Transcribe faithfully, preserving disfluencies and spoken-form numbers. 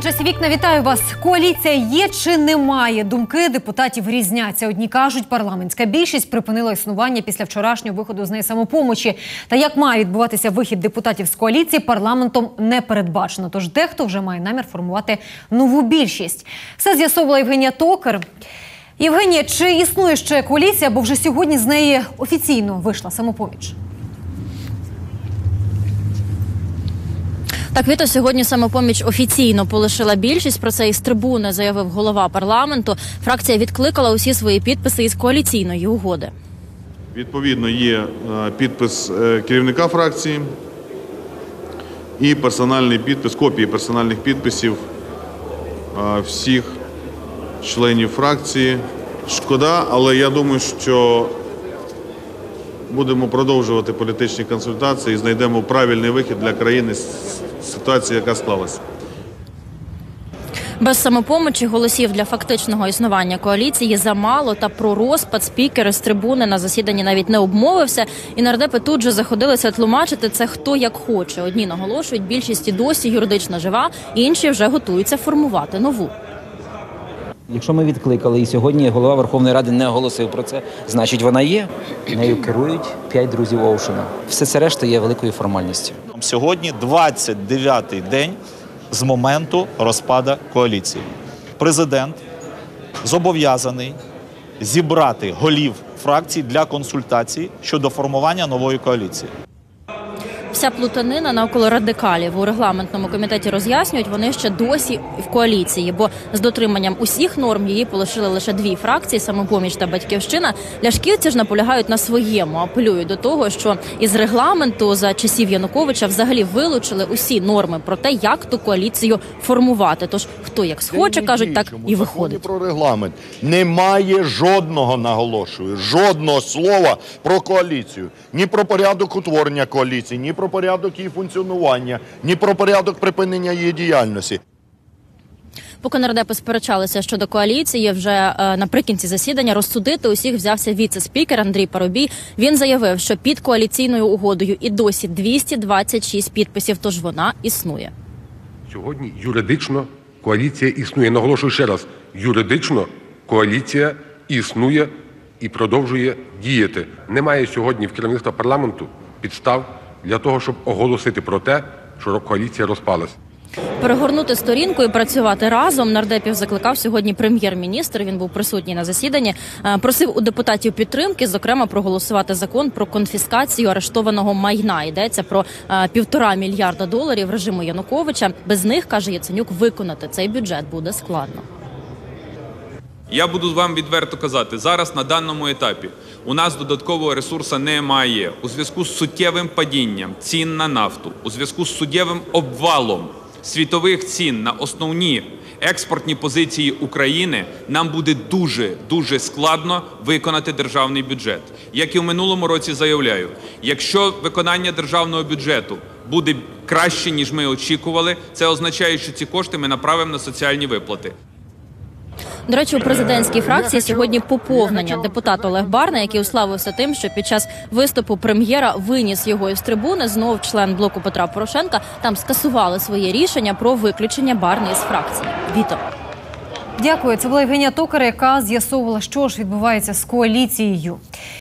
На часі вікна, вітаю вас. Коаліція є чи немає? Думки депутатів різняться. Одні кажуть, парламентська більшість припинила існування після вчорашнього виходу з неї «Самопомочі». Та як має відбуватися вихід депутатів з коаліції, парламентом не передбачено. Тож дехто вже має намір формувати нову більшість. Все з'ясовувала Євгенія Токар. Євгенія, чи існує ще коаліція, бо вже сьогодні з неї офіційно вийшла «Самопоміч»? Так, Віто, сьогодні «Самопоміч» офіційно полишила більшість. Про це із трибуни заявив голова парламенту. Фракція відкликала усі свої підписи із коаліційної угоди. Відповідно, є підпис керівника фракції і персональний підпис, копії персональних підписів всіх членів фракції. Шкода, але я думаю, що будемо продовжувати політичні консультації і знайдемо правильний вихід для країни з ситуації, яка склалася. Без «Самопомочі» голосів для фактичного існування коаліції замало, та про розпад спікер з трибуни на засіданні навіть не обмовився. І нардепи тут же заходилися тлумачити це хто як хоче. Одні наголошують, більшість і досі юридично жива, інші вже готуються формувати нову. Якщо ми відкликали і сьогодні голова Верховної Ради не оголосив про це, значить вона є. Нею керують п'ять друзів Оушена. Все це решта є великою формальністю. Сьогодні двадцять дев'ятий день з моменту розпаду коаліції. Президент зобов'язаний зібрати голів фракцій для консультацій щодо формування нової коаліції. Вся плутанина навколо радикалів у регламентному комітеті роз'яснюють, вони ще досі в коаліції, бо з дотриманням усіх норм її полишили лише дві фракції – «Самопоміч» та «Батьківщина». Ляшківці ж наполягають на своєму, апелюють до того, що із регламенту за часів Януковича взагалі вилучили усі норми про те, як ту коаліцію формувати. Тож хто як схоче, кажуть, так і виходить. Про регламент немає жодного, наголошую, жодного слова про коаліцію. Ні про порядок утворення коаліції, ні про порядок її функціонування, ні про порядок припинення її діяльності. Поки нардепи сперечалися щодо коаліції, вже е, наприкінці засідання розсудити усіх взявся віце-спікер Андрій Парубій. Він заявив, що під коаліційною угодою і досі двісті двадцять шість підписів, тож вона існує. Сьогодні юридично коаліція існує. Наголошую ще раз, юридично коаліція існує і продовжує діяти. Немає сьогодні в керівництва парламенту підстав для того, щоб оголосити про те, що коаліція розпалась. Перегорнути сторінку і працювати разом нардепів закликав сьогодні прем'єр-міністр. Він був присутній на засіданні. Просив у депутатів підтримки, зокрема, проголосувати закон про конфіскацію арештованого майна. Йдеться про півтора мільярда доларів режиму Януковича. Без них, каже Яценюк, виконати цей бюджет буде складно. Я буду вам відверто казати, зараз на даному етапі у нас додаткового ресурсу немає. У зв'язку з суттєвим падінням цін на нафту, у зв'язку з суттєвим обвалом світових цін на основні експортні позиції України, нам буде дуже-дуже складно виконати державний бюджет. Як і в минулому році заявляю, якщо виконання державного бюджету буде краще, ніж ми очікували, це означає, що ці кошти ми направимо на соціальні виплати. До речі, у президентській фракції сьогодні поповнення. Депутат Олег Барна, який уславився тим, що під час виступу прем'єра виніс його із трибуни, знов член блоку Петра Порошенка, там скасували своє рішення про виключення Барни із фракції. Віто. Дякую. Це була Євгенія Токар, яка з'ясовувала, що ж відбувається з коаліцією.